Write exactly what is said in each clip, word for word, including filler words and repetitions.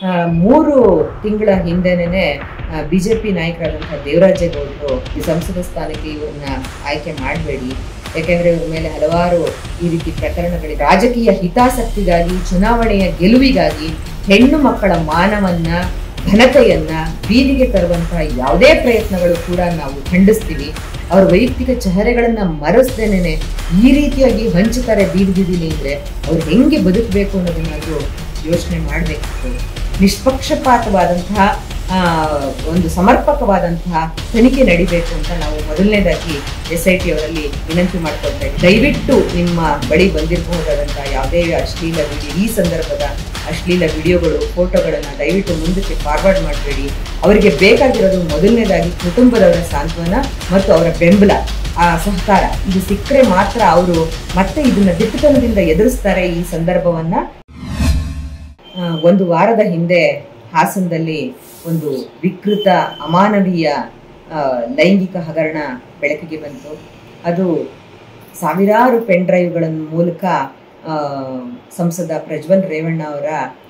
ಮೂರು ತಿಂಗಳ ಹಿಂದೆನೇ ಬಿಜೆಪಿ ನಾಯಕರಾದಂತಹ ದೇವರಾಜೇಗೌಡರು ಈ ಸಂಸದ ಸ್ಥಾನಕ್ಕೆ ಇವ್ರನ್ನ ಆಯ್ಕೆ ಮಾಡಬೇಡಿ, ಯಾಕೆಂದ್ರೆ ಇವ್ರ ಮೇಲೆ ಹಲವಾರು ಈ ರೀತಿ ಪ್ರಕರಣಗಳಿವೆ, ರಾಜಕೀಯ ಹಿತಾಸಕ್ತಿಗಾಗಿ ಚುನಾವಣೆಯ ಗೆಲುವಿಗಾಗಿ ಹೆಣ್ಣು ಮಕ್ಕಳ ಮಾನವನ್ನ ಘನತೆಯನ್ನ ಬೀದಿಗೆ ತರುವಂತಹ ಯಾವುದೇ ಪ್ರಯತ್ನಗಳು ಕೂಡ ನಾವು ಖಂಡಿಸ್ತೀವಿ. ಅವ್ರ ವೈಯಕ್ತಿಕ ಚಹರೆಗಳನ್ನ ಮರೆಸ್ದೇನೆ ಈ ರೀತಿಯಾಗಿ ಹಂಚುತ್ತಾರೆ ಬೀದಿ ಬೀದಿಲಿ ಅಂದ್ರೆ ಅವ್ರು ಹೆಂಗೆ ಬದುಕಬೇಕು ಅನ್ನೋದನ್ನಾದ್ರೂ ಯೋಚನೆ ಮಾಡಬೇಕಿತ್ತು. ನಿಷ್ಪಕ್ಷಪಾತವಾದಂತಹ ಒಂದು ಸಮರ್ಪಕವಾದಂತಹ ತನಿಖೆ ನಡಿಬೇಕು ಅಂತ ನಾವು ಮೊದಲನೇದಾಗಿ ಎಸ್ ಐ ಟಿ ಅವರಲ್ಲಿ ವಿನಂತಿ ಮಾಡ್ಕೊಳ್ತಾ ಇದ್ದೀವಿ. ದಯವಿಟ್ಟು ನಿಮ್ಮ ಬಳಿ ಬಂದಿರಬಹುದಾದಂತಹ ಯಾವುದೇ ಅಶ್ಲೀಲ ವಿಡಿಯೋ, ಈ ಸಂದರ್ಭದ ಅಶ್ಲೀಲ ವಿಡಿಯೋಗಳು, ಫೋಟೋಗಳನ್ನು ದಯವಿಟ್ಟು ಮುಂದಕ್ಕೆ ಫಾರ್ವರ್ಡ್ ಮಾಡಬೇಡಿ. ಅವರಿಗೆ ಬೇಕಾಗಿರೋದು ಮೊದಲನೇದಾಗಿ ಕುಟುಂಬದವರ ಸಾಂತ್ವನ ಮತ್ತು ಅವರ ಬೆಂಬಲ, ಆ ಸಹಕಾರ ಇದು ಸಿಕ್ಕರೆ ಮಾತ್ರ ಅವರು ಮತ್ತೆ ಇದನ್ನ ದಿಟ್ಟತನದಿಂದ ಎದುರಿಸ್ತಾರೆ ಈ ಸಂದರ್ಭವನ್ನ. ಒಂದು ವಾರದ ಹಿಂದೆ ಹಾಸನದಲ್ಲಿ ಒಂದು ವಿಕೃತ ಅಮಾನವೀಯ ಲೈಂಗಿಕ ಹಗರಣ ಬೆಳಕಿಗೆ ಬಂತು. ಅದು ಸಾವಿರಾರು ಪೆನ್ ಡ್ರೈವ್ಗಳ ಮೂಲಕ ಸಂಸದ ಪ್ರಜ್ವಲ್ ರೇವಣ್ಣ ಅವರ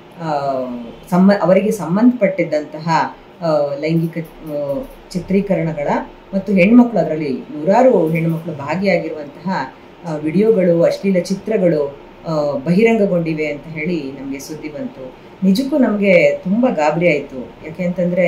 ಸಂಬ ಅವರಿಗೆ ಸಂಬಂಧಪಟ್ಟಿದ್ದಂತಹ ಲೈಂಗಿಕ ಚಿತ್ರೀಕರಣಗಳ ಮತ್ತು ಹೆಣ್ಮಕ್ಳು, ಅದರಲ್ಲಿ ನೂರಾರು ಹೆಣ್ಮಕ್ಳು ಭಾಗಿಯಾಗಿರುವಂತಹ ವಿಡಿಯೋಗಳು, ಅಶ್ಲೀಲ ಚಿತ್ರಗಳು ಬಹಿರಂಗಗೊಂಡಿವೆ ಅಂತ ಹೇಳಿ ನಮಗೆ ಸುದ್ದಿ ಬಂತು. ನಿಜಕ್ಕೂ ನಮಗೆ ತುಂಬ ಗಾಬರಿ ಆಯಿತು. ಯಾಕೆಂತಂದರೆ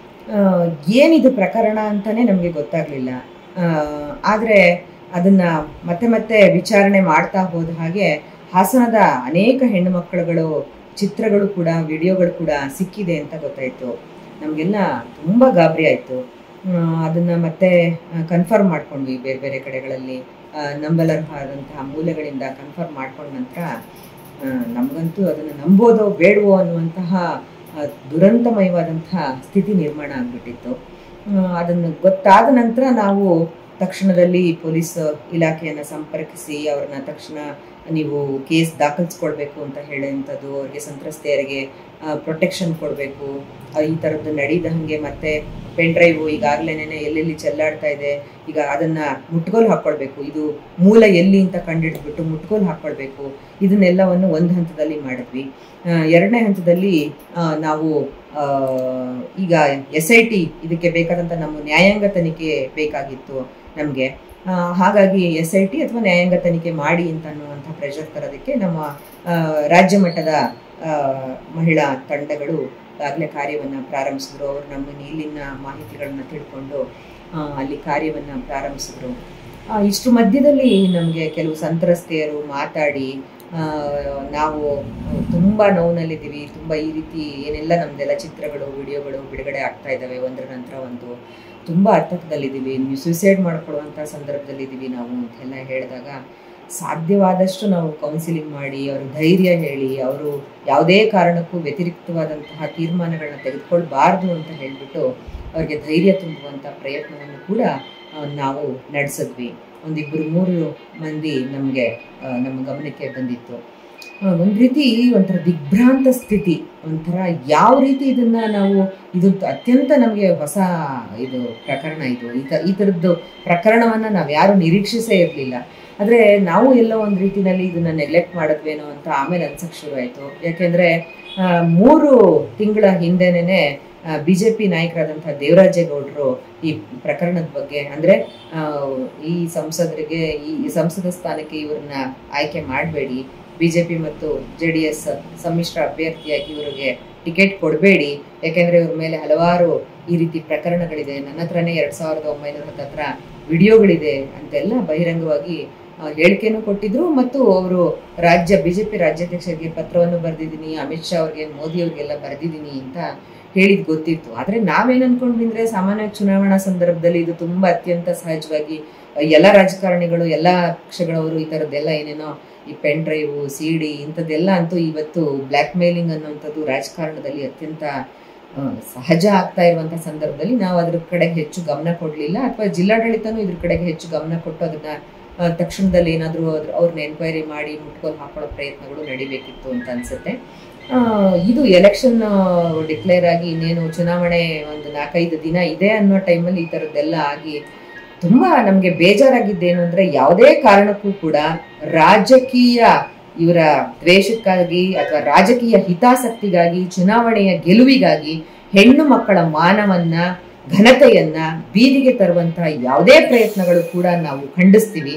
ಏನಿದು ಪ್ರಕರಣ ಅಂತಲೇ ನಮಗೆ ಗೊತ್ತಾಗಲಿಲ್ಲ. ಆದರೆ ಅದನ್ನು ಮತ್ತೆ ಮತ್ತೆ ವಿಚಾರಣೆ ಮಾಡ್ತಾ ಹೋದ ಹಾಗೆ ಹಾಸನದ ಅನೇಕ ಹೆಣ್ಣು ಮಕ್ಕಳುಗಳು ಚಿತ್ರಗಳು ಕೂಡ, ವಿಡಿಯೋಗಳು ಕೂಡ ಸಿಕ್ಕಿದೆ ಅಂತ ಗೊತ್ತಾಯಿತು. ನಮಗೆಲ್ಲ ತುಂಬ ಗಾಬರಿ ಆಯಿತು. ಅದನ್ನು ಮತ್ತೆ ಕನ್ಫರ್ಮ್ ಮಾಡ್ಕೊಂಡ್ವಿ ಬೇರೆ ಬೇರೆ ಕಡೆಗಳಲ್ಲಿ, ನಂಬಲರ್ಹವಾದಂತಹ ಮೂಲಗಳಿಂದ ಕನ್ಫರ್ಮ್ ಮಾಡ್ಕೊಂಡ ನಂತರ ನಮಗಂತೂ ಅದನ್ನು ನಂಬೋದೋ ಬೇಡವೋ ಅನ್ನುವಂತಹ ದುರಂತಮಯವಾದಂತಹ ಸ್ಥಿತಿ ನಿರ್ಮಾಣ ಆಗಿಬಿಟ್ಟಿತ್ತು. ಅದನ್ನು ಗೊತ್ತಾದ ನಂತರ ನಾವು ತಕ್ಷಣದಲ್ಲಿ ಪೊಲೀಸ್ ಇಲಾಖೆಯನ್ನು ಸಂಪರ್ಕಿಸಿ ಅವ್ರನ್ನ ತಕ್ಷಣ ನೀವು ಕೇಸ್ ದಾಖಲಿಸ್ಕೊಳ್ಬೇಕು ಅಂತ ಹೇಳುವಂಥದ್ದು, ಅವರಿಗೆ ಸಂತ್ರಸ್ತೆಯರಿಗೆ ಪ್ರೊಟೆಕ್ಷನ್ ಕೊಡಬೇಕು, ಈ ಥರದ್ದು ನಡೀದ ಹಾಗೆ ಮತ್ತೆ ಪೆನ್ ಡ್ರೈವು ಈಗಾಗಲೇನೆ ಎಲ್ಲೆಲ್ಲಿ ಚೆಲ್ಲಾಡ್ತಾ ಇದೆ, ಈಗ ಅದನ್ನು ಮುಟ್ಗೋಲು ಹಾಕ್ಕೊಳ್ಬೇಕು, ಇದು ಮೂಲ ಎಲ್ಲಿ ಅಂತ ಕಂಡಿಡ್ಬಿಟ್ಟು ಮುಟ್ಗೋಲು ಹಾಕ್ಕೊಳ್ಬೇಕು. ಇದನ್ನೆಲ್ಲವನ್ನು ಒಂದು ಹಂತದಲ್ಲಿ ಮಾಡಿದ್ವಿ. ಎರಡನೇ ಹಂತದಲ್ಲಿ ನಾವು ಈಗ ಎಸ್ ಐ ಟಿ ಇದಕ್ಕೆ ಬೇಕಾದಂಥ ನಮ್ಮ ನ್ಯಾಯಾಂಗ ತನಿಖೆ ಬೇಕಾಗಿತ್ತು ನಮಗೆ. ಹಾಗಾಗಿ ಎಸ್ ಐ ಟಿ ಅಥವಾ ನ್ಯಾಯಾಂಗ ತನಿಖೆ ಮಾಡಿ ಅಂತ ಅನ್ನುವಂಥ ಪ್ರೆಷರ್ ತರೋದಕ್ಕೆ ನಮ್ಮ ರಾಜ್ಯ ಮಟ್ಟದ ಮಹಿಳಾ ತಂಡಗಳು ಆಗಲೇ ಕಾರ್ಯವನ್ನು ಪ್ರಾರಂಭಿಸಿದ್ರು. ಅವರು ನಮ್ಮ ಇಲ್ಲಿನ ಮಾಹಿತಿಗಳನ್ನ ತಿಳ್ಕೊಂಡು ಅಲ್ಲಿ ಕಾರ್ಯವನ್ನು ಪ್ರಾರಂಭಿಸಿದ್ರು. ಇಷ್ಟು ಮಧ್ಯದಲ್ಲಿ ನಮಗೆ ಕೆಲವು ಸಂತ್ರಸ್ತೆಯರು ಮಾತಾಡಿ ನಾವು ತುಂಬ ನೋವಿನಲ್ಲಿದ್ದೀವಿ, ತುಂಬ ಈ ರೀತಿ ಏನೆಲ್ಲ ನಮ್ಮದೆಲ್ಲ ಚಿತ್ರಗಳು, ವಿಡಿಯೋಗಳು ಬಿಡುಗಡೆ ಆಗ್ತಾ ಇದ್ದಾವೆ ಒಂದರ ನಂತರ ಒಂದು, ತುಂಬ ಆತಂಕದಲ್ಲಿದ್ದೀವಿ, ನೀವು ಸೂಸೈಡ್ ಮಾಡಿಕೊಳ್ಳುವಂಥ ಸಂದರ್ಭದಲ್ಲಿದ್ದೀವಿ ನಾವು ಅಂತೆಲ್ಲ ಹೇಳಿದಾಗ ಸಾಧ್ಯವಾದಷ್ಟು ನಾವು ಕೌನ್ಸಿಲಿಂಗ್ ಮಾಡಿ ಅವರು ಧೈರ್ಯ ಹೇಳಿ ಅವರು ಯಾವುದೇ ಕಾರಣಕ್ಕೂ ವ್ಯತಿರಿಕ್ತವಾದಂತಹ ತೀರ್ಮಾನಗಳನ್ನ ತೆಗೆದುಕೊಳ್ಬಾರ್ದು ಅಂತ ಹೇಳಿಬಿಟ್ಟು ಅವ್ರಿಗೆ ಧೈರ್ಯ ತುಂಬುವಂಥ ಪ್ರಯತ್ನವನ್ನು ಕೂಡ ನಾವು ನಡೆಸಿದ್ವಿ. ಒಂದಿಬ್ಬರು ಮೂರು ಮಂದಿ ನಮಗೆ ನಮ್ಮ ಗಮನಕ್ಕೆ ಬಂದಿತ್ತು. ಒಂದು ರೀತಿ ಒಂಥರ ದಿಗ್ಭ್ರಾಂತ ಸ್ಥಿತಿ, ಒಂಥರ ಯಾವ ರೀತಿ ಇದನ್ನ ನಾವು, ಇದು ಅತ್ಯಂತ ನಮಗೆ ಹೊಸ ಇದು ಪ್ರಕರಣ, ಇದು ಈ ತ ಈ ಥರದ್ದು ಪ್ರಕರಣವನ್ನು ನಾವು ಯಾರು ನಿರೀಕ್ಷಿಸೇ ಇರಲಿಲ್ಲ. ಆದರೆ ನಾವು ಎಲ್ಲೋ ಒಂದು ರೀತಿಯಲ್ಲಿ ಇದನ್ನ ನೆಗ್ಲೆಕ್ಟ್ ಮಾಡಿದ್ವೇನೋ ಅಂತ ಆಮೇಲೆ ಅನ್ಸಕ್ಕೆ ಶುರು ಆಯಿತು. ಯಾಕೆಂದರೆ ಮೂರು ತಿಂಗಳ ಹಿಂದೆನೇ ಬಿ ಜೆ ಪಿ ನಾಯಕರಾದಂತಹ ದೇವರಾಜೇಗೌಡರು ಈ ಪ್ರಕರಣದ ಬಗ್ಗೆ, ಅಂದರೆ ಈ ಸಂಸದರಿಗೆ ಈ ಸಂಸದ ಸ್ಥಾನಕ್ಕೆ ಇವ್ರನ್ನ ಆಯ್ಕೆ ಮಾಡಬೇಡಿ, ಬಿ ಜೆ ಪಿ ಮತ್ತು ಜೆ ಡಿ ಎಸ್ ಸಮ್ಮಿಶ್ರ ಅಭ್ಯರ್ಥಿಯಾಗಿ ಇವರಿಗೆ ಟಿಕೆಟ್ ಕೊಡಬೇಡಿ, ಯಾಕೆಂದರೆ ಇವ್ರ ಮೇಲೆ ಹಲವಾರು ಈ ರೀತಿ ಪ್ರಕರಣಗಳಿದೆ, ನನ್ನ ಹತ್ರನೇ ಎರಡು ಸಾವಿರದ ಒಂಬೈನೂರ ಹತ್ತತ್ರ ವಿಡಿಯೋಗಳಿದೆ ಅಂತೆಲ್ಲ ಬಹಿರಂಗವಾಗಿ ಹೇಳಿಕೆಯನ್ನು ಕೊಟ್ಟಿದ್ರು. ಮತ್ತು ಅವರು ರಾಜ್ಯ ಬಿ ಜೆ ಪಿ ರಾಜ್ಯಾಧ್ಯಕ್ಷರಿಗೆ ಪತ್ರವನ್ನು ಬರೆದಿದ್ದೀನಿ, ಅಮಿತ್ ಶಾ ಅವ್ರಿಗೆ, ಮೋದಿ ಅವ್ರಿಗೆಲ್ಲ ಬರೆದಿದ್ದೀನಿ ಅಂತ ಹೇಳಿದ್ ಗೊತ್ತಿತ್ತು. ಆದರೆ ನಾವೇನು ಅನ್ಕೊಂಡ್ವಿ ಅಂದರೆ ಸಾಮಾನ್ಯ ಚುನಾವಣಾ ಸಂದರ್ಭದಲ್ಲಿ ಇದು ತುಂಬ ಅತ್ಯಂತ ಸಹಜವಾಗಿ ಎಲ್ಲ ರಾಜಕಾರಣಿಗಳು, ಎಲ್ಲ ಪಕ್ಷಗಳವರು ಈ ಥರದ್ದೆಲ್ಲ ಏನೇನೋ ಈ ಪೆನ್ ಡ್ರೈವು, ಸಿ ಡಿ ಇಂಥದ್ದೆಲ್ಲ ಅಂತೂ ಇವತ್ತು ಬ್ಲ್ಯಾಕ್ ಮೇಲಿಂಗ್ ಅನ್ನುವಂಥದ್ದು ರಾಜಕಾರಣದಲ್ಲಿ ಅತ್ಯಂತ ಸಹಜ ಆಗ್ತಾ ಇರುವಂಥ ಸಂದರ್ಭದಲ್ಲಿ ನಾವು ಅದ್ರ ಕಡೆಗೆ ಹೆಚ್ಚು ಗಮನ ಕೊಡಲಿಲ್ಲ, ಅಥವಾ ಜಿಲ್ಲಾಡಳಿತನೂ ಇದ್ರ ಕಡೆಗೆ ಹೆಚ್ಚು ಗಮನ ಕೊಟ್ಟು ಅದನ್ನ ತಕ್ಷಣದಲ್ಲಿ ಏನಾದರೂ ಅವ್ರನ್ನ ಎನ್ಕ್ವೈರಿ ಮಾಡಿ ಮುಟ್ಕೋಲು ಹಾಕೊಳ್ಳೋ ಪ್ರಯತ್ನಗಳು ನಡಿಬೇಕಿತ್ತು ಅಂತ ಅನ್ಸುತ್ತೆ. ಇದು ಎಲೆಕ್ಷನ್ ಡಿಕ್ಲೇರ್ ಆಗಿ ಇನ್ನೇನು ಚುನಾವಣೆ ಒಂದು ನಾಲ್ಕೈದು ದಿನ ಇದೆ ಅನ್ನೋ ಟೈಮಲ್ಲಿ ಈ ಥರದ್ದೆಲ್ಲ ಆಗಿ ತುಂಬ ನಮಗೆ ಬೇಜಾರಾಗಿದ್ದೇನು ಅಂದರೆ ಯಾವುದೇ ಕಾರಣಕ್ಕೂ ಕೂಡ ರಾಜಕೀಯ ಇವರ ದ್ವೇಷಕ್ಕಾಗಿ ಅಥವಾ ರಾಜಕೀಯ ಹಿತಾಸಕ್ತಿಗಾಗಿ, ಚುನಾವಣೆಯ ಗೆಲುವಿಗಾಗಿ ಹೆಣ್ಣು ಮಕ್ಕಳ ಮಾನವನ್ನ, ಘನತೆಯನ್ನ ಬೀದಿಗೆ ತರುವಂತಹ ಯಾವುದೇ ಪ್ರಯತ್ನಗಳು ಕೂಡ ನಾವು ಖಂಡಿಸ್ತೀವಿ.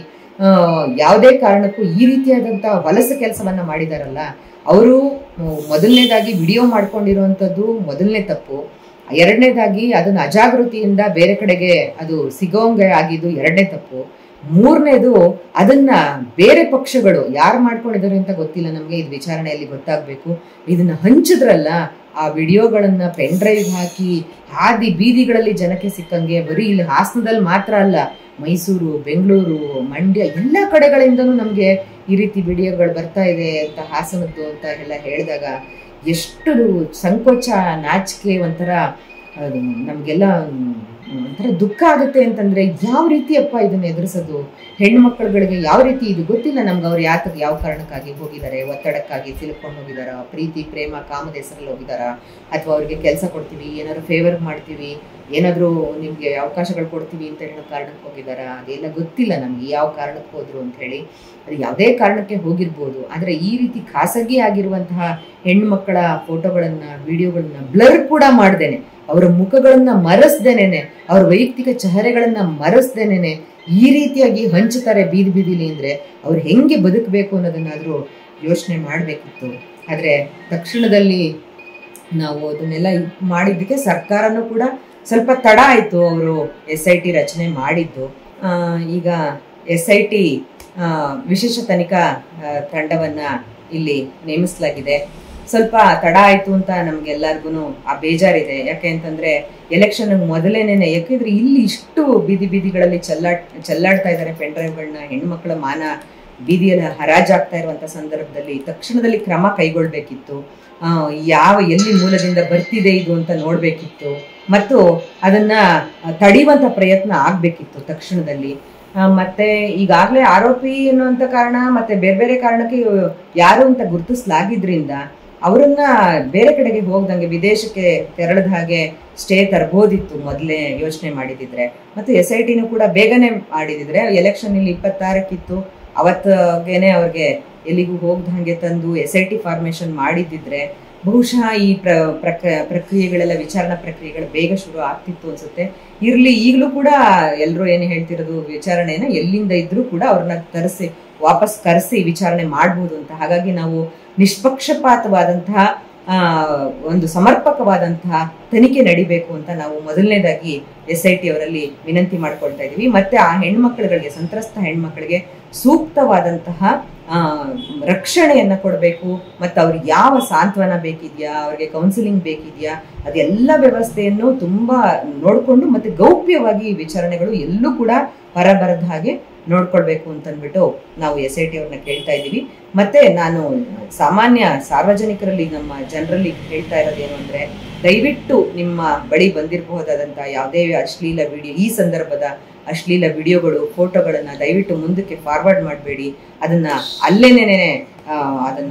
ಯಾವುದೇ ಕಾರಣಕ್ಕೂ ಈ ರೀತಿಯಾದಂತಹ ಹೊಲಸು ಕೆಲಸವನ್ನ ಮಾಡಿದಾರಲ್ಲ, ಅವರು ಮೊದಲನೇದಾಗಿ ವಿಡಿಯೋ ಮಾಡ್ಕೊಂಡಿರುವಂಥದ್ದು ಮೊದಲನೇ ತಪ್ಪು. ಎರಡನೇದಾಗಿ ಅದನ್ನ ಅಜಾಗೃತಿಯಿಂದ ಬೇರೆ ಕಡೆಗೆ ಅದು ಸಿಗೋಂಗೆ ಆಗಿದ್ದು ಎರಡನೇ ತಪ್ಪು. ಮೂರನೇದು, ಅದನ್ನ ಬೇರೆ ಪಕ್ಷಗಳು ಯಾರು ಮಾಡ್ಕೊಂಡಿದ್ದಾರೆ ಅಂತ ಗೊತ್ತಿಲ್ಲ ನಮ್ಗೆ, ಇದು ವಿಚಾರಣೆಯಲ್ಲಿ ಗೊತ್ತಾಗ್ಬೇಕು. ಇದನ್ನ ಹಂಚಿದ್ರಲ್ಲ, ಆ ವಿಡಿಯೋಗಳನ್ನ ಪೆನ್ ಡ್ರೈವ್ ಹಾಕಿ ಹಾದಿ ಬೀದಿಗಳಲ್ಲಿ ಜನಕ್ಕೆ ಸಿಕ್ಕಂಗೆ, ಬರೀ ಇಲ್ಲಿ ಹಾಸನದಲ್ಲಿ ಮಾತ್ರ ಅಲ್ಲ, ಮೈಸೂರು, ಬೆಂಗಳೂರು, ಮಂಡ್ಯ ಎಲ್ಲ ಕಡೆಗಳಿಂದನೂ ನಮ್ಗೆ ಈ ರೀತಿ ವಿಡಿಯೋಗಳು ಬರ್ತಾ ಇದೆ ಅಂತ, ಹಾಸನದ್ದು ಅಂತ ಎಲ್ಲ ಹೇಳಿದಾಗ ಎಷ್ಟು ಸಂಕೋಚ, ನಾಚಿಕೆ, ಒಂಥರ ನಮ್ಗೆಲ್ಲ ಒಂಥರ ದುಃಖ ಆಗುತ್ತೆ. ಅಂತಂದ್ರೆ ಯಾವ ರೀತಿಯಪ್ಪ ಇದನ್ನ ಎದುರಿಸೋದು? ಹೆಣ್ಣು ಮಕ್ಕಳುಗಳಿಗೆ ಯಾವ ರೀತಿ ಇದು ಗೊತ್ತಿಲ್ಲ ನಮ್ಗೆ, ಅವ್ರು ಯಾತಕ್ಕೆ ಯಾವ ಕಾರಣಕ್ಕಾಗಿ ಹೋಗಿದ್ದಾರೆ, ಒತ್ತಡಕ್ಕಾಗಿ ಸಿಲುಕೊಂಡು ಹೋಗಿದಾರ, ಪ್ರೀತಿ ಪ್ರೇಮ ಕಾಮದ ಹೆಸರಲ್ಲಿ ಹೋಗಿದಾರ, ಅಥವಾ ಅವ್ರಿಗೆ ಕೆಲಸ ಕೊಡ್ತೀವಿ, ಏನಾದ್ರು ಫೇವರ್ ಮಾಡ್ತೀವಿ, ಏನಾದರೂ ನಿಮ್ಗೆ ಅವಕಾಶಗಳು ಕೊಡ್ತೀವಿ ಅಂತ ಹೇಳೋ ಕಾರಣಕ್ಕೆ ಹೋಗಿದಾರ, ಅದೆಲ್ಲ ಗೊತ್ತಿಲ್ಲ ನಮ್ಗೆ ಯಾವ ಕಾರಣಕ್ಕೆ ಹೋದ್ರು ಅಂತ ಹೇಳಿ. ಅದು ಯಾವುದೇ ಕಾರಣಕ್ಕೆ ಹೋಗಿರ್ಬೋದು. ಆದ್ರೆ ಈ ರೀತಿ ಖಾಸಗಿ ಆಗಿರುವಂತಹ ಹೆಣ್ಣು ಮಕ್ಕಳ ಫೋಟೋಗಳನ್ನ, ವಿಡಿಯೋಗಳನ್ನ ಬ್ಲರ್ ಕೂಡ ಮಾಡ್ದೇನೆ, ಅವರ ಮುಖಗಳನ್ನ ಮರೆಸ್ದೇನೆ, ಅವ್ರ ವೈಯಕ್ತಿಕ ಚಹರೆಗಳನ್ನ ಮರೆಸ್ದೇನೆ ಈ ರೀತಿಯಾಗಿ ಹಂಚುತ್ತಾರೆ ಬೀದಿ ಬೀದಿಲಿ ಅಂದ್ರೆ ಅವ್ರು ಹೆಂಗೆ ಬದುಕಬೇಕು ಅನ್ನೋದನ್ನಾದ್ರೂ ಯೋಚನೆ ಮಾಡ್ಬೇಕಿತ್ತು. ಆದ್ರೆ ತಕ್ಷಣದಲ್ಲಿ ನಾವು ಅದನ್ನೆಲ್ಲ ಮಾಡಿದ್ದಕ್ಕೆ ಸರ್ಕಾರನೂ ಕೂಡ ಸ್ವಲ್ಪ ತಡ ಆಯ್ತು ಅವರು ಎಸ್ ಐ ಟಿ ರಚನೆ ಮಾಡಿದ್ದು. ಈಗ ಎಸ್ ಐ ಟಿ ವಿಶೇಷ ತನಿಖಾ ತಂಡವನ್ನ ಇಲ್ಲಿ ನೇಮಿಸಲಾಗಿದೆ. ಸ್ವಲ್ಪ ತಡ ಆಯ್ತು ಅಂತ ನಮ್ಗೆಲ್ಲರಿಗೂ ಆ ಬೇಜಾರಿದೆ. ಯಾಕೆ ಅಂತಂದ್ರೆ ಎಲೆಕ್ಷನ್ ಮೊದಲೇನೆ, ಯಾಕೆಂದ್ರೆ ಇಲ್ಲಿ ಇಷ್ಟು ಬೀದಿ ಬೀದಿಗಳಲ್ಲಿ ಚೆಲ್ಲಾಡ್ ಚೆಲ್ಲಾಡ್ತಾ ಇದ್ದಾರೆ ಪೆನ್ ಡ್ರೈವ್ಗಳನ್ನ, ಹೆಣ್ಮಕ್ಳ ಮಾನ ಬೀದಿಯಲ್ಲಿ ಹರಾಜಾಗ್ತಾ ಇರುವಂತ ಸಂದರ್ಭದಲ್ಲಿ ತಕ್ಷಣದಲ್ಲಿ ಕ್ರಮ ಕೈಗೊಳ್ಬೇಕಿತ್ತು. ಯಾವ ಎಲ್ಲಿ ಮೂಲದಿಂದ ಬರ್ತಿದೆ ಇದು ಅಂತ ನೋಡ್ಬೇಕಿತ್ತು, ಮತ್ತು ಅದನ್ನ ತಡೆಯುವಂತ ಪ್ರಯತ್ನ ಆಗ್ಬೇಕಿತ್ತು ತಕ್ಷಣದಲ್ಲಿ. ಮತ್ತೆ ಈಗಾಗಲೇ ಆರೋಪಿ ಅನ್ನುವಂತ ಕಾರಣ ಮತ್ತೆ ಬೇರೆ ಬೇರೆ ಕಾರಣಕ್ಕೆ ಯಾರು ಅಂತ ಗುರುತಿಸಲಾಗಿದ್ರಿಂದ ಅವರನ್ನ ಬೇರೆ ಕಡೆಗೆ ಹೋಗ್ದಂಗೆ ವಿದೇಶಕ್ಕೆ ತೆರಳದ ಹಾಗೆ ಸ್ಟೇ ತರಬಹುದಿತ್ತು ಮೊದಲೇ ಯೋಚನೆ ಮಾಡಿದಿದ್ರೆ. ಮತ್ತು ಎಸ್ ಐ ಟಿನೂ ಕೂಡ ಬೇಗನೆ ಮಾಡಿದಿದ್ರೆ, ಎಲೆಕ್ಷನ್ ಇಲ್ಲಿ ಇಪ್ಪತ್ತಾರಕ್ಕಿತ್ತು, ಅವತ್ತೇನೆ ಅವ್ರಿಗೆ ಎಲ್ಲಿಗೂ ಹೋಗ್ದ ಹಾಗೆ ತಂದು ಎಸ್ ಐ ಟಿ ಫಾರ್ಮೇಶನ್ ಮಾಡಿದ್ದಿದ್ರೆ ಬಹುಶಃ ಈ ಪ್ರ ಪ್ರಕ ಪ್ರಕ್ರಿಯೆಗಳೆಲ್ಲ ವಿಚಾರಣಾ ಪ್ರಕ್ರಿಯೆಗಳು ಬೇಗ ಶುರು ಆಗ್ತಿತ್ತು ಅನ್ಸುತ್ತೆ. ಇರ್ಲಿ, ಈಗಲೂ ಕೂಡ ಎಲ್ಲರೂ ಏನು ಹೇಳ್ತಿರೋದು, ವಿಚಾರಣೆನ ಎಲ್ಲಿಂದ ಇದ್ರೂ ಕೂಡ ಅವ್ರನ್ನ ತರಿಸಿ ವಾಪಸ್ ಕರೆಸಿ ವಿಚಾರಣೆ ಮಾಡ್ಬೋದು ಅಂತ. ಹಾಗಾಗಿ ನಾವು ನಿಷ್ಪಕ್ಷಪಾತವಾದಂತಹ ಆ ಒಂದು ಸಮರ್ಪಕವಾದಂತಹ ತನಿಖೆ ನಡಿಬೇಕು ಅಂತ ನಾವು ಮೊದಲನೇದಾಗಿ ಎಸ್ ಐ ಟಿ ಅವರಲ್ಲಿ ವಿನಂತಿ ಮಾಡ್ಕೊಳ್ತಾ ಇದೀವಿ. ಮತ್ತೆ ಆ ಹೆಣ್ಮಕ್ಳುಗಳಿಗೆ, ಸಂತ್ರಸ್ತ ಹೆಣ್ಮಕ್ಳಿಗೆ ಸೂಕ್ತವಾದಂತಹ ಆ ರಕ್ಷಣೆಯನ್ನ ಕೊಡಬೇಕು. ಮತ್ತು ಅವ್ರಿಗೆ ಯಾವ ಸಾಂತ್ವನ ಬೇಕಿದ್ಯಾ, ಅವ್ರಿಗೆ ಕೌನ್ಸಿಲಿಂಗ್ ಬೇಕಿದ್ಯಾ, ಅದೆಲ್ಲ ವ್ಯವಸ್ಥೆಯನ್ನು ತುಂಬಾ ನೋಡ್ಕೊಂಡು ಮತ್ತೆ ಗೌಪ್ಯವಾಗಿ ವಿಚಾರಣೆಗಳು ಎಲ್ಲೂ ಕೂಡ ಹೊರಬರದ ಹಾಗೆ ನೋಡ್ಕೊಳ್ಬೇಕು ಅಂತಂದ್ಬಿಟ್ಟು ನಾವು ಎಸ್ ಐ ಟಿ ಅವ್ರನ್ನ ಕೇಳ್ತಾ ಇದ್ದೀವಿ. ಮತ್ತೆ ನಾನು ಸಾಮಾನ್ಯ ಸಾರ್ವಜನಿಕರಲ್ಲಿ, ನಮ್ಮ ಜನರಲ್ಲಿ ಹೇಳ್ತಾ ಇರೋದೇನು ಅಂದ್ರೆ, ದಯವಿಟ್ಟು ನಿಮ್ಮ ಬಳಿ ಬಂದಿರಬಹುದಾದಂಥ ಯಾವುದೇ ಅಶ್ಲೀಲ ವಿಡಿಯೋ, ಈ ಸಂದರ್ಭದ ಅಶ್ಲೀಲ ವಿಡಿಯೋಗಳು, ಫೋಟೋಗಳನ್ನ ದಯವಿಟ್ಟು ಮುಂದಕ್ಕೆ ಫಾರ್ವರ್ಡ್ ಮಾಡಬೇಡಿ. ಅದನ್ನ ಅಲ್ಲೇನೇನೆ ಅದನ್ನ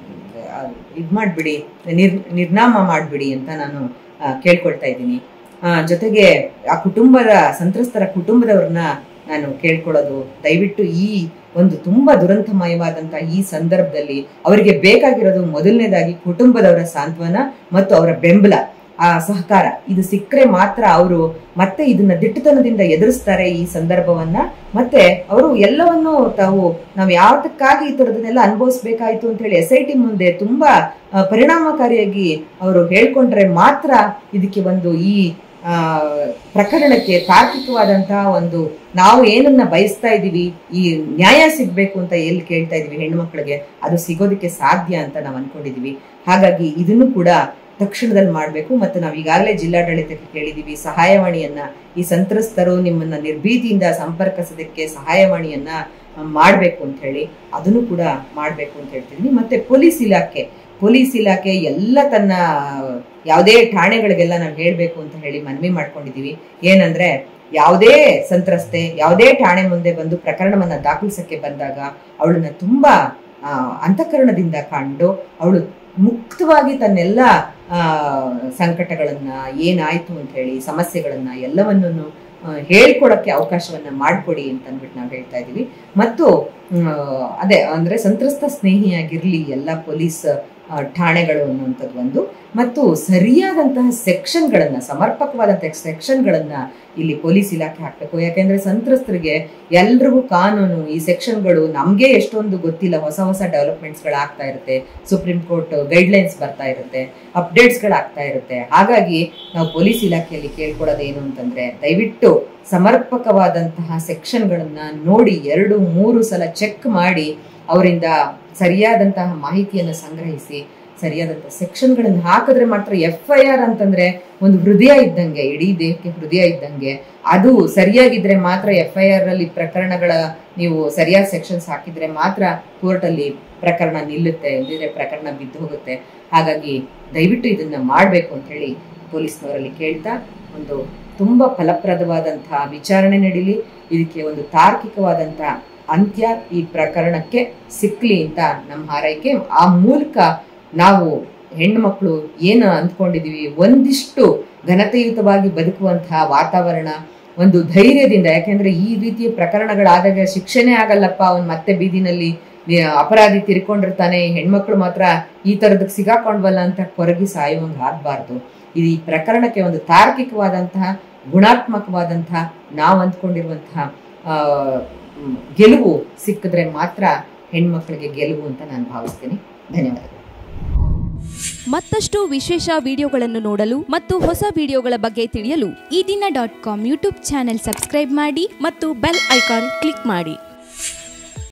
ಇದು ಮಾಡಿಬಿಡಿ, ನಿರ್ ನಿರ್ನಾಮ ಮಾಡಿಬಿಡಿ ಅಂತ ನಾನು ಕೇಳ್ಕೊಳ್ತಾ ಇದ್ದೀನಿ. ಜೊತೆಗೆ ಆ ಕುಟುಂಬದ, ಸಂತ್ರಸ್ತರ ಕುಟುಂಬದವ್ರನ್ನ ನಾನು ಕೇಳ್ಕೊಳ್ಳೋದು, ದಯವಿಟ್ಟು ಈ ಒಂದು ತುಂಬಾ ದುರಂತಮಯವಾದಂತ ಈ ಸಂದರ್ಭದಲ್ಲಿ ಅವರಿಗೆ ಬೇಕಾಗಿರೋದು ಮೊದಲನೇದಾಗಿ ಕುಟುಂಬದವರ ಸಾಂತ್ವನ ಮತ್ತು ಅವರ ಬೆಂಬಲ, ಆ ಸಹಕಾರ. ಇದು ಸಿಕ್ಕರೆ ಮಾತ್ರ ಅವರು ಮತ್ತೆ ಇದನ್ನ ದಿಟ್ಟತನದಿಂದ ಎದುರಿಸ್ತಾರೆ ಈ ಸಂದರ್ಭವನ್ನ. ಮತ್ತೆ ಅವರು ಎಲ್ಲವನ್ನೂ ತಾವು ನಾವು ಯಾವತ್ತಕ್ಕಾಗಿ ಈ ತರದನ್ನೆಲ್ಲ ಅನುಭವಿಸ್ಬೇಕಾಯ್ತು ಅಂತ ಹೇಳಿ ಎಸ್ ಐ ಟಿ ಮುಂದೆ ತುಂಬಾ ಪರಿಣಾಮಕಾರಿಯಾಗಿ ಅವರು ಹೇಳ್ಕೊಂಡ್ರೆ ಮಾತ್ರ ಇದಕ್ಕೆ ಒಂದು ಈ ಆ ಪ್ರಕರಣಕ್ಕೆ ತಾರ್ಕಿಕವಾದಂತಹ ಒಂದು, ನಾವು ಏನನ್ನ ಬಯಸ್ತಾ ಇದೀವಿ, ಈ ನ್ಯಾಯ ಸಿಗ್ಬೇಕು ಅಂತ ಎಲ್ಲಿ ಕೇಳ್ತಾ ಇದೀವಿ ಹೆಣ್ಮಕ್ಳಿಗೆ, ಅದು ಸಿಗೋದಕ್ಕೆ ಸಾಧ್ಯ ಅಂತ ನಾವು ಅನ್ಕೊಂಡಿದೀವಿ. ಹಾಗಾಗಿ ಇದನ್ನು ಕೂಡ ತಕ್ಷಣದಲ್ಲಿ ಮಾಡಬೇಕು. ಮತ್ತು ನಾವು ಈಗಾಗಲೇ ಜಿಲ್ಲಾಡಳಿತಕ್ಕೆ ಕೇಳಿದೀವಿ ಸಹಾಯವಾಣಿಯನ್ನ, ಈ ಸಂತ್ರಸ್ತರು ನಿಮ್ಮನ್ನ ನಿರ್ಭೀತಿಯಿಂದ ಸಂಪರ್ಕಿಸೋದಕ್ಕೆ ಸಹಾಯವಾಣಿಯನ್ನ ಮಾಡಬೇಕು ಅಂತ ಹೇಳಿ, ಅದನ್ನು ಕೂಡ ಮಾಡಬೇಕು ಅಂತ ಹೇಳ್ತಿದ್ದೀನಿ. ಮತ್ತೆ ಪೊಲೀಸ್ ಇಲಾಖೆ ಪೊಲೀಸ್ ಇಲಾಖೆ ಎಲ್ಲ ತನ್ನ ಯಾವುದೇ ಠಾಣೆಗಳಿಗೆಲ್ಲ ನಾವು ಹೇಳಬೇಕು ಅಂತ ಹೇಳಿ ಮನವಿ ಮಾಡ್ಕೊಂಡಿದೀವಿ. ಏನಂದ್ರೆ, ಯಾವುದೇ ಸಂತ್ರಸ್ತೆ ಯಾವುದೇ ಠಾಣೆ ಮುಂದೆ ಬಂದು ಪ್ರಕರಣವನ್ನ ದಾಖಲಿಸಕ್ಕೆ ಬಂದಾಗ ಅವಳನ್ನ ತುಂಬಾ ಆ ಅಂತಃಕರಣದಿಂದ ಕಂಡು ಅವಳು ಮುಕ್ತವಾಗಿ ತನ್ನೆಲ್ಲ ಆ ಸಂಕಟಗಳನ್ನ, ಏನಾಯ್ತು ಅಂತ ಹೇಳಿ ಸಮಸ್ಯೆಗಳನ್ನ ಎಲ್ಲವನ್ನೂ ಹೇಳ್ಕೊಡಕ್ಕೆ ಅವಕಾಶವನ್ನ ಮಾಡಿಕೊಡಿ ಅಂತ ಅಂದ್ಬಿಟ್ಟು ನಾವು ಹೇಳ್ತಾ ಇದೀವಿ. ಮತ್ತು ಅದೇ ಅಂದ್ರೆ ಸಂತ್ರಸ್ತ ಸ್ನೇಹಿಯಾಗಿರ್ಲಿ ಎಲ್ಲ ಪೊಲೀಸ್ ಠಾಣೆಗಳು ಅನ್ನುವಂಥದ್ದು ಒಂದು, ಮತ್ತು ಸರಿಯಾದಂತಹ ಸೆಕ್ಷನ್ಗಳನ್ನ, ಸಮರ್ಪಕವಾದಂತಹ ಸೆಕ್ಷನ್ಗಳನ್ನ ಇಲ್ಲಿ ಪೊಲೀಸ್ ಇಲಾಖೆ ಹಾಕ್ಬೇಕು. ಯಾಕೆಂದ್ರೆ ಸಂತ್ರಸ್ತರಿಗೆ ಎಲ್ರಿಗೂ ಕಾನೂನು, ಈ ಸೆಕ್ಷನ್ಗಳು ನಮ್ಗೆ ಎಷ್ಟೊಂದು ಗೊತ್ತಿಲ್ಲ, ಹೊಸ ಹೊಸ ಡೆವಲಪ್ಮೆಂಟ್ಸ್ ಗಳು ಆಗ್ತಾ ಇರುತ್ತೆ, ಸುಪ್ರೀಂ ಕೋರ್ಟ್ ಗೈಡ್ಲೈನ್ಸ್ ಬರ್ತಾ ಇರುತ್ತೆ, ಅಪ್ಡೇಟ್ಸ್ ಗಳು ಆಗ್ತಾ ಇರುತ್ತೆ. ಹಾಗಾಗಿ ನಾವು ಪೊಲೀಸ್ ಇಲಾಖೆಯಲ್ಲಿ ಕೇಳ್ಕೊಡೋದು ಏನು ಅಂತಂದ್ರೆ, ದಯವಿಟ್ಟು ಸಮರ್ಪಕವಾದಂತಹ ಸೆಕ್ಷನ್ಗಳನ್ನ ನೋಡಿ ಎರಡು ಮೂರು ಸಲ ಚೆಕ್ ಮಾಡಿ ಅವರಿಂದ ಸರಿಯಾದಂತಹ ಮಾಹಿತಿಯನ್ನು ಸಂಗ್ರಹಿಸಿ ಸರಿಯಾದಂತಹ ಸೆಕ್ಷನ್ಗಳನ್ನು ಹಾಕಿದ್ರೆ ಮಾತ್ರ ಎಫ್ ಐ ಆರ್ ಅಂತಂದ್ರೆ ಒಂದು ಹೃದಯ ಇದ್ದಂಗೆ, ಇಡೀ ದೇಹಕ್ಕೆ ಹೃದಯ ಇದ್ದಂಗೆ. ಅದು ಸರಿಯಾಗಿದ್ರೆ ಮಾತ್ರ ಎಫ್ ಐ ಆರ್ ಅಲ್ಲಿ ಪ್ರಕರಣಗಳ ನೀವು ಸರಿಯಾದ ಸೆಕ್ಷನ್ಸ್ ಹಾಕಿದ್ರೆ ಮಾತ್ರ ಕೋರ್ಟ್ ಅಲ್ಲಿ ಪ್ರಕರಣ ನಿಲ್ಲುತ್ತೆ, ಇಲ್ಲದಿದ್ರೆ ಪ್ರಕರಣ ಬಿದ್ದು ಹೋಗುತ್ತೆ. ಹಾಗಾಗಿ ದಯವಿಟ್ಟು ಇದನ್ನ ಮಾಡಬೇಕು ಅಂತ ಹೇಳಿ ಪೊಲೀಸ್ನವರಲ್ಲಿ ಕೇಳ್ತಾ, ಒಂದು ತುಂಬಾ ಫಲಪ್ರದವಾದಂತಹ ವಿಚಾರಣೆ ನಡೀಲಿ, ಇದಕ್ಕೆ ಒಂದು ತಾರ್ಕಿಕವಾದಂತಹ ಅಂತ್ಯ ಈ ಪ್ರಕರಣಕ್ಕೆ ಸಿಕ್ಲಿ ಅಂತ ನಮ್ಮ ಹಾರೈಕೆ. ಆ ಮೂಲಕ ನಾವು ಹೆಣ್ಣು ಮಕ್ಕಳು ಏನು ಅಂದ್ಕೊಂಡಿದೀವಿ, ಒಂದಿಷ್ಟು ಘನತೆಯುತವಾಗಿ ಬದುಕುವಂತಹ ವಾತಾವರಣ, ಒಂದು ಧೈರ್ಯದಿಂದ, ಯಾಕೆಂದ್ರೆ ಈ ರೀತಿಯ ಪ್ರಕರಣಗಳಾದಾಗ ಶಿಕ್ಷೆನೇ ಆಗಲ್ಲಪ್ಪ, ಅವನ್ ಮತ್ತೆ ಬೀದಿನಲ್ಲಿ ಅಪರಾಧಿ ತಿರ್ಕೊಂಡಿರ್ತಾನೆ, ಹೆಣ್ಮಕ್ಳು ಮಾತ್ರ ಈ ತರದಕ್ಕೆ ಸಿಗಾಕೊಂಡ್ವಲ್ಲ ಅಂತ ಕೊರಗಿ ಸಾಯುವಂಗೆ ಆಗ್ಬಾರ್ದು. ಇದು ಈ ಪ್ರಕರಣಕ್ಕೆ ಒಂದು ತಾರ್ಕಿಕವಾದಂತಹ, ಗುಣಾತ್ಮಕವಾದಂತಹ, ನಾವು ಅಂದ್ಕೊಂಡಿರುವಂತಹ ಆ ಗೆಲುವು ಸಿಕ್ಕಿದ್ರೆ ಮಾತ್ರ ಹೆಣ್ಮಕ್ಳಿಗೆ ಗೆಲುವು ಅಂತ ನಾನು ಭಾವಿಸ್ತೀನಿ. ಧನ್ಯವಾದಗಳು. ಮತ್ತಷ್ಟು ವಿಶೇಷ ವಿಡಿಯೋಗಳನ್ನು ನೋಡಲು ಮತ್ತು ಹೊಸ ವಿಡಿಯೋಗಳ ಬಗ್ಗೆ ತಿಳಿಯಲು ಈ ದಿನ dot com YouTube channel subscribe ಮಾಡಿ ಮತ್ತು ಬೆಲ್ ಐಕಾನ್ ಕ್ಲಿಕ್ ಮಾಡಿ.